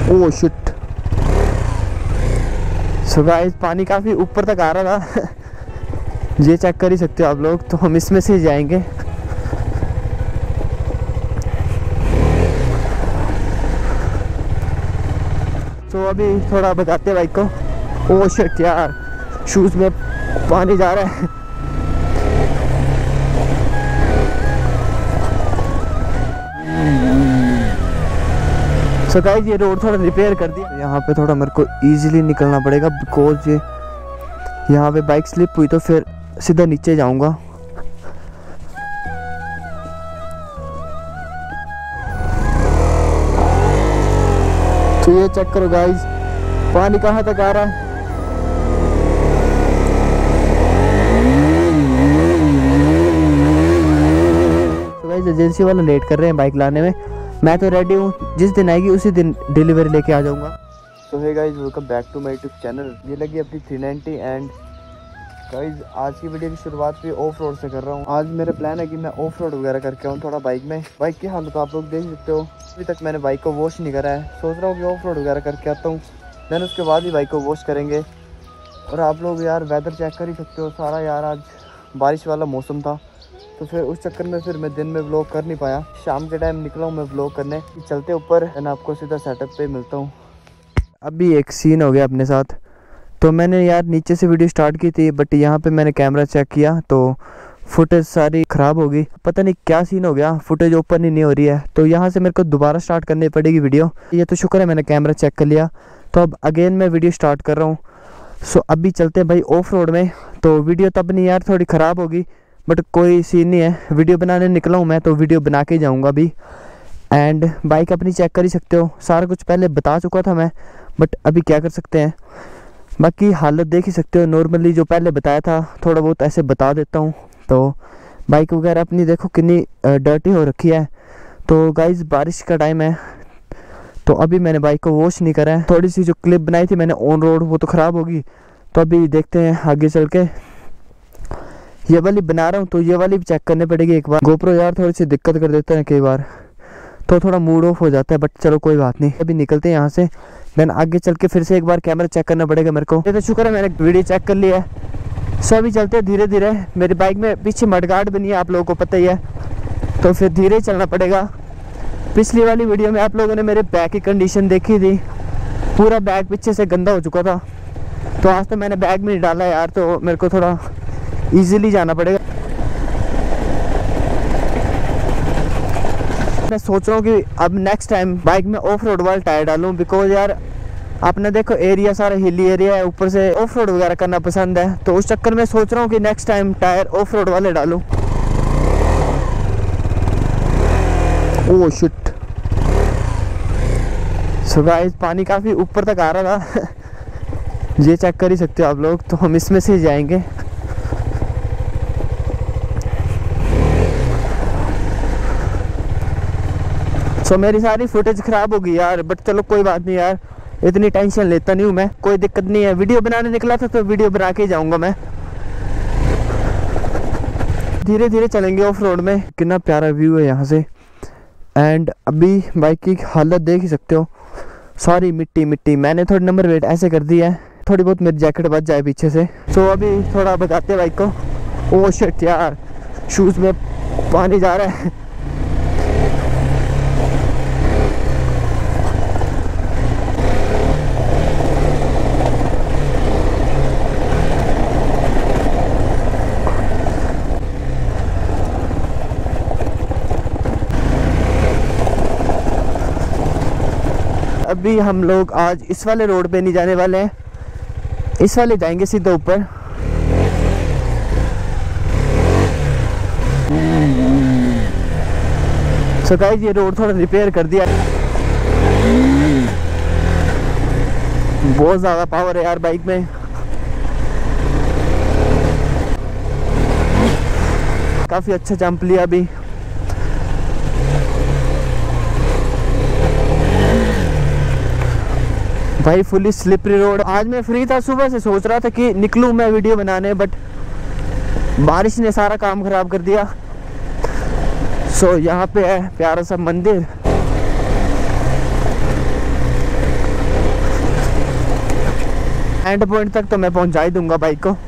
Oh shit. So guys पानी काफ़ी ऊपर तक आ रहा था ये चेक कर ही सकते हो आप लोग। तो हम इसमें से जाएंगे। तो अभी थोड़ा बताते बाइक को। ओह शिट यार, शूज़ में पानी जा रहा है। सो गाइस ये रोड थोड़ा रिपेयर कर दिया। यहाँ पे थोड़ा मेरे को इजीली निकलना पड़ेगा बिकॉज ये यहाँ पे बाइक स्लिप हुई तो फिर सीधा नीचे जाऊंगा। तो ये चेक करो गाइस पानी कहाँ तक आ रहा है। तो गाइस एजेंसी वाले लेट कर रहे हैं बाइक लाने में। मैं तो रेडी हूँ, जिस दिन आएगी उसी दिन डिलीवरी लेके आ जाऊंगा। तो hey guys welcome back to my YouTube channel. ये लगी अपनी 390 एंड गाइस आज की वीडियो की शुरुआत भी ऑफ रोड से कर रहा हूँ। आज मेरा प्लान है कि मैं ऑफ रोड वगैरह करके आऊँ थोड़ा बाइक में। बाइक की हालत आप लोग देख सकते हो, अभी तक मैंने बाइक को वॉश नहीं करा है। सोच रहा हूँ कि ऑफ रोड वगैरह करके आता हूँ, देन उसके बाद ही बाइक को वॉश करेंगे। और आप लोग यार वेदर चेक कर ही सकते हो सारा यार, आज बारिश वाला मौसम था तो फिर उस चक्कर में फिर मैं दिन में व्लॉग कर नहीं पाया। शाम के टाइम निकला हूँ मैं व्लॉग करने। चलते ऊपर एंड आपको सीधा सेटअप पे मिलता हूँ। अभी एक सीन हो गया अपने साथ। तो मैंने यार नीचे से वीडियो स्टार्ट की थी बट यहाँ पे मैंने कैमरा चेक किया तो फुटेज सारी ख़राब हो गई। पता नहीं क्या सीन हो गया, फुटेज ओपन ही नहीं हो रही है। तो यहाँ से मेरे को दोबारा स्टार्ट करनी पड़ेगी वीडियो। ये तो शुक्र है मैंने कैमरा चेक कर लिया। तो अब अगेन मैं वीडियो स्टार्ट कर रहा हूँ। सो अभी चलते हैं भाई ऑफ रोड में। तो वीडियो तब नहीं यार थोड़ी ख़राब होगी बट कोई सीन नहीं है। वीडियो बनाने निकला हूँ मैं तो वीडियो बना के जाऊँगा अभी। एंड बाइक अपनी चेक कर ही सकते हो, सारा कुछ पहले बता चुका था मैं बट अभी क्या कर सकते हैं। बाकी हालत देख ही सकते हो, नॉर्मली जो पहले बताया था थोड़ा बहुत ऐसे बता देता हूँ। तो बाइक वगैरह अपनी देखो कितनी डर्टी हो रखी है। तो गाइस बारिश का टाइम है तो अभी मैंने बाइक को वॉश नहीं करा है। थोड़ी सी जो क्लिप बनाई थी मैंने ऑन रोड वो तो ख़राब होगी। तो अभी देखते हैं आगे चल के। ये वाली बना रहा हूँ तो ये वाली भी चेक करनी पड़ेगी एक बार। गोप्रो यार थोड़ी सी दिक्कत कर देते हैं कई बार, तो थोड़ा मूड ऑफ हो जाता है बट चलो कोई बात नहीं। अभी निकलते हैं यहाँ से, देन आगे चल के फिर से एक बार कैमरा चेक करना पड़ेगा मेरे को। ये तो शुक्र है मैंने वीडियो चेक कर लिया है। सो अभी चलते हैं धीरे धीरे। मेरी बाइक में पीछे मडगार्ड बनी है आप लोगों को पता ही है, तो फिर धीरे ही चलना पड़ेगा। पिछली वाली वीडियो में आप लोगों ने मेरे बैग की कंडीशन देखी थी, पूरा बैग पीछे से गंदा हो चुका था। तो आज तो मैंने बैग में नहीं डाला यार, तो मेरे को थोड़ा ईजिली जाना पड़ेगा। मैं सोच रहा हूँ कि अब नेक्स्ट टाइम बाइक में ऑफ रोड वाला टायर डालूँ बिकॉज यार आपने देखो एरिया सारा हिली एरिया है, ऊपर से ऑफ रोड वगैरह करना पसंद है। तो उस चक्कर में सोच रहा हूँ कि next time tyre off road वाले डालूँ। Oh shit. सो गाइस पानी काफ़ी ऊपर तक आ रहा था ये चेक कर ही सकते हो आप लोग। तो हम इसमें से जाएंगे। सो मेरी सारी फुटेज ख़राब हो गई यार बट चलो कोई बात नहीं यार, इतनी टेंशन लेता नहीं हूँ मैं, कोई दिक्कत नहीं है। वीडियो बनाने निकला था तो वीडियो बना के ही जाऊँगा मैं। धीरे धीरे चलेंगे ऑफ रोड में। कितना प्यारा व्यू है यहाँ से। एंड अभी बाइक की हालत देख ही सकते हो, सारी मिट्टी मिट्टी। मैंने थोड़ी नंबर वेट ऐसे कर दिया है, थोड़ी बहुत मेरी जैकेट बच जाए पीछे से। सो अभी थोड़ा बताते हैं बाइक को। ओह शिट यार, शूज़ में पानी जा रहा है। अभी हम लोग आज इस वाले रोड पे नहीं जाने वाले हैं, इस वाले जाएंगे सीधा ऊपर। सो गाइस ये रोड थोड़ा रिपेयर कर दिया। बहुत ज़्यादा पावर है यार बाइक में। काफ़ी अच्छा जंप लिया अभी। भाई फुली स्लिपरी रोड। आज मैं फ्री था, सुबह से सोच रहा था कि निकलूं मैं वीडियो बनाने बट बारिश ने सारा काम खराब कर दिया। सो यहाँ पे है प्यारा सा मंदिर। एंड पॉइंट तक तो मैं पहुंचा ही दूंगा बाइक को।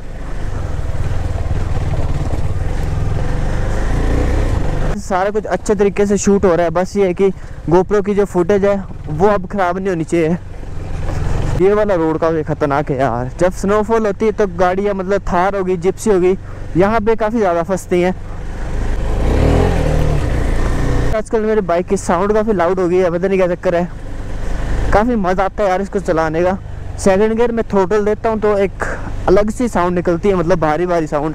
सारा कुछ अच्छे तरीके से शूट हो रहा है, बस ये है कि गोप्रो की जो फुटेज है वो अब ख़राब नहीं होनी चाहिए। ये वाला रोड काफ़ी ख़तरनाक है यार। जब स्नोफॉल होती है तो गाड़ियाँ मतलब थार होगी, जिप्सी होगी, यहाँ पे काफ़ी ज़्यादा फंसती हैं। आजकल मेरी बाइक की साउंड काफ़ी लाउड हो गई है, पता नहीं क्या चक्कर है। काफ़ी मज़ा आता है यार इसको चलाने का। सेकंड गियर में थ्रोटल देता हूँ तो एक अलग सी साउंड निकलती है, मतलब भारी भारी साउंड।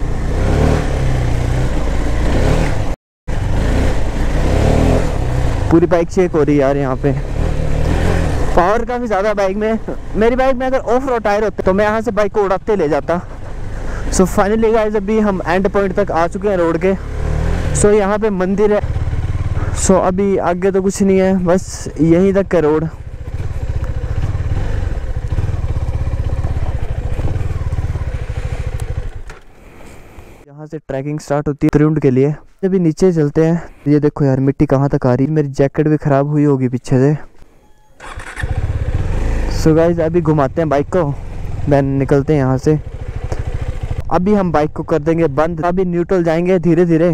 पूरी बाइक चेक हो रही है यार यहाँ पे। पावर काफ़ी ज़्यादा बाइक में। मेरी बाइक में अगर ऑफ रोड टायर होते तो मैं यहाँ से बाइक को उड़ाते ले जाता। सो फाइनली गाइस अभी हम एंड पॉइंट तक आ चुके हैं रोड के। सो यहाँ पे मंदिर है। सो अभी आगे तो कुछ नहीं है, बस यहीं तक का रोड। यहाँ से ट्रैकिंग स्टार्ट होती है त्रिउंड के लिए। अभी नीचे चलते हैं। ये देखो यार मिट्टी कहाँ तक आ रही है। मेरी जैकेट भी ख़राब हुई होगी पीछे से। सो गाइस अभी घुमाते हैं बाइक को, देन निकलते हैं यहाँ से। अभी हम बाइक को कर देंगे बंद, अभी न्यूट्रल जाएंगे धीरे धीरे।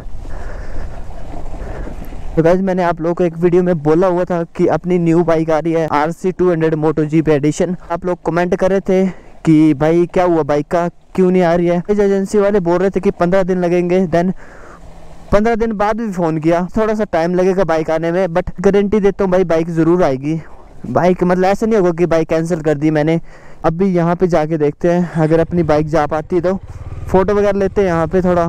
तो गाइस मैंने आप लोगों को एक वीडियो में बोला हुआ था कि अपनी न्यू बाइक आ रही है RC 200 MotoGP एडिशन। आप लोग कमेंट कर रहे थे कि भाई क्या हुआ बाइक का, क्यों नहीं आ रही है। एजेंसी वाले बोल रहे थे कि 15 दिन लगेंगे। देन 15 दिन बाद भी फ़ोन किया, थोड़ा सा टाइम लगेगा बाइक आने में, बट गारंटी देता हूँ भाई बाइक ज़रूर आएगी। बाइक मतलब ऐसा नहीं होगा कि बाइक कैंसिल कर दी मैंने। अभी यहाँ पे जाके देखते हैं, अगर अपनी बाइक जा पाती है तो फ़ोटो वगैरह लेते हैं यहाँ पे थोड़ा।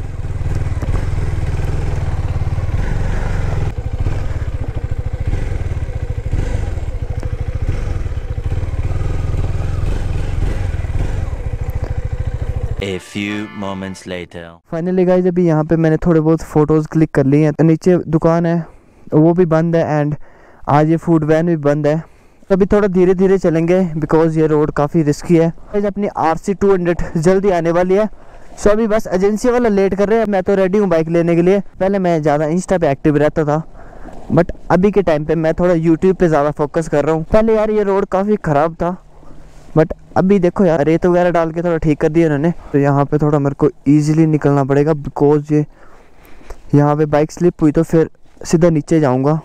A few moments later. Finally guys अभी यहाँ पे मैंने थोड़े बहुत फ़ोटोज़ क्लिक कर लिए हैं। नीचे दुकान है वो भी बंद है एंड आज ये फूड वैन भी बंद है। तो अभी थोड़ा धीरे धीरे चलेंगे बिकॉज ये रोड काफ़ी रिस्की है। अपनी RC 200 जल्दी आने वाली है। सो अभी बस एजेंसी वाला लेट कर रहे हैं। मैं तो रेडी हूँ बाइक लेने के लिए। पहले मैं ज़्यादा इंस्टा पे एक्टिव रहता था, बट अभी के टाइम पे मैं थोड़ा यूट्यूब पे ज़्यादा फोकस कर रहा हूँ। पहले यार ये रोड काफ़ी ख़राब था, बट अभी देखो यार रेत वगैरह डाल के थोड़ा ठीक कर दिया उन्होंने। तो यहाँ पे थोड़ा मेरे को ईजिली निकलना पड़ेगा बिकॉज ये यहाँ पे बाइक स्लिप हुई तो फिर सीधा नीचे जाऊँगा।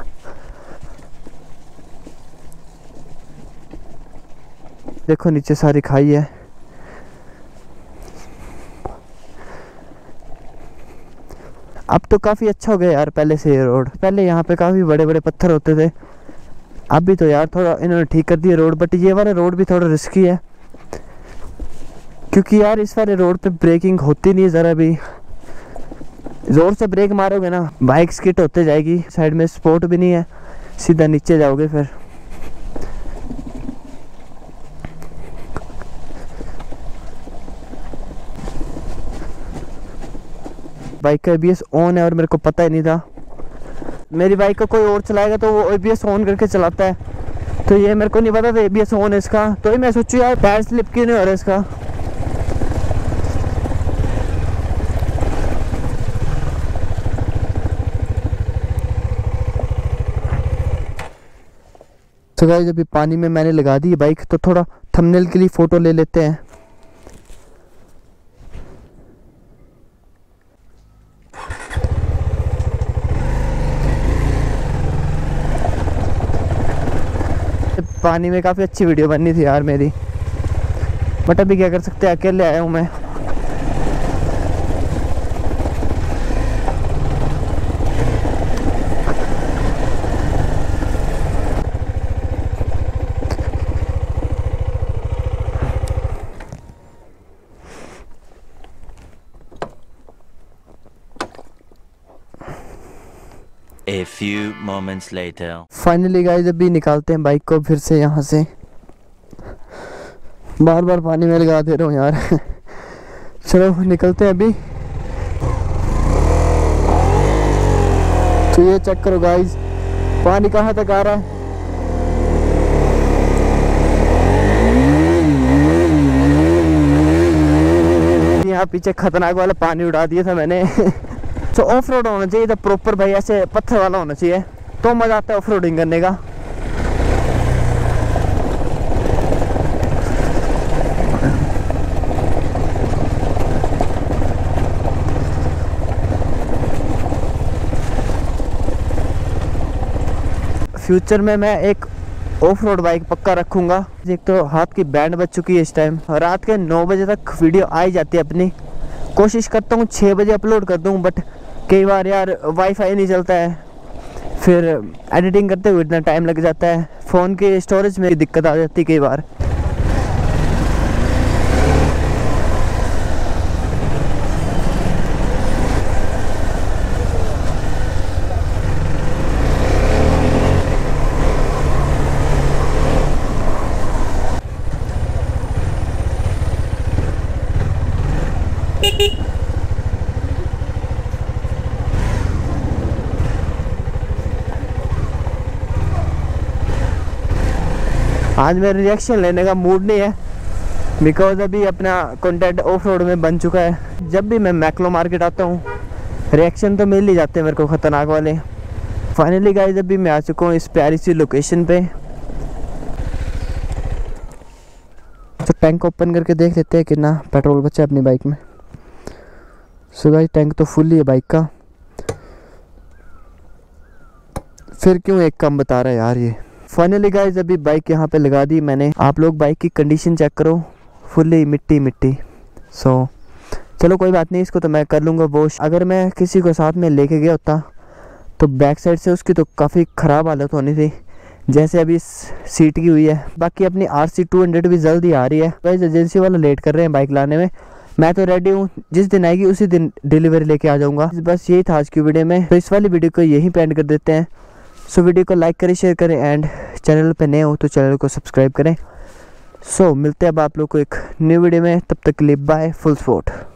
देखो नीचे सारी खाई है। अब तो काफ़ी अच्छा हो गया यार पहले से ये रोड। पहले यहाँ पे काफ़ी बड़े बड़े पत्थर होते थे, अभी तो यार थोड़ा इन्होंने ठीक कर दिया रोड। बट ये वाला रोड भी थोड़ा रिस्की है क्योंकि यार इस वाले रोड पे ब्रेकिंग होती नहीं है ज़रा भी। ज़ोर से ब्रेक मारोगे ना बाइक स्किट होते जाएगी। साइड में स्पोर्ट भी नहीं है, सीधा नीचे जाओगे फिर। बाइक का ABS ऑन है और मेरे को पता ही नहीं था। मेरी बाइक को कोई और चलाएगा तो वो ABS ऑन करके चलाता है, तो ये मेरे को नहीं पता था ABS ऑन है इसका। तो ही मैं सोचूं यार टायर स्लिप क्यों नहीं हो रहा है इसका। तो गाइस अभी पानी में मैंने लगा दी बाइक, तो थोड़ा थंबनेल के लिए फ़ोटो ले लेते हैं। पानी में काफ़ी अच्छी वीडियो बननी थी यार मेरी, बट अभी क्या कर सकते हैं, अकेले आया हूँ मैं। A few moments later. Finally guys अभी निकालते हैं बाइक को फिर से यहाँ से। बार बार पानी में लगा दे रहा हूँ यार। चलो निकलते हैं अभी। तो ये चेक करो गाइस पानी कहाँ तक आ रहा है। यहाँ पीछे खतरनाक वाला पानी उड़ा दिया था मैंने। तो ऑफ रोड होना चाहिए तो प्रॉपर भाई, ऐसे पत्थर वाला होना चाहिए तो मज़ा आता है ऑफ रोडिंग करने का। फ्यूचर में मैं एक ऑफ रोड बाइक पक्का रखूँगा। एक तो हाथ की बैंड बज चुकी है इस टाइम, रात के 9 बजे तक वीडियो आ ही जाती है अपनी। कोशिश करता हूँ 6 बजे अपलोड कर दूँ, बट कई बार यार वाईफाई नहीं चलता है, फिर एडिटिंग करते हुए इतना टाइम लग जाता है, फ़ोन के स्टोरेज में दिक्कत आ जाती है कई बार। आज मेरा रिएक्शन लेने का मूड नहीं है, बिकॉज अभी अपना कंटेंट ऑफ रोड में बन चुका है। जब भी मैं मैक्लो मार्केट आता हूँ रिएक्शन तो मिल ही जाते हैं मेरे को ख़तरनाक वाले। फाइनली गाइस अभी मैं आ चुका हूँ इस प्यारी सी लोकेशन पे। तो टैंक ओपन करके देख लेते हैं कितना पेट्रोल बचा है अपनी बाइक में। सो गाइस टैंक तो फुल ही है बाइक का, फिर क्यों एक कम बता रहा है यार ये। फाइनली गाइस अभी बाइक यहाँ पे लगा दी मैंने। आप लोग बाइक की कंडीशन चेक करो, फुल्ली मिट्टी मिट्टी। सो चलो कोई बात नहीं, इसको तो मैं कर लूँगा वॉश। अगर मैं किसी को साथ में लेके गया होता तो बैक साइड से उसकी तो काफ़ी ख़राब हालत होनी थी, जैसे अभी सीट की हुई है। बाकी अपनी RC 200 भी जल्दी आ रही है। गाइस एजेंसी वाला लेट कर रहे हैं बाइक लाने में, मैं तो रेडी हूँ, जिस दिन आएगी उसी दिन डिलीवरी लेके आ जाऊँगा। बस यही था आज की वीडियो में, तो इस वाली वीडियो को यहीं पे एंड कर देते हैं। सो वीडियो को लाइक करें, शेयर करें एंड चैनल पे नए हो तो चैनल को सब्सक्राइब करें। सो मिलते हैं अब आप लोग को एक न्यू वीडियो में, तब तक के लिए बाय, फुल सपोर्ट।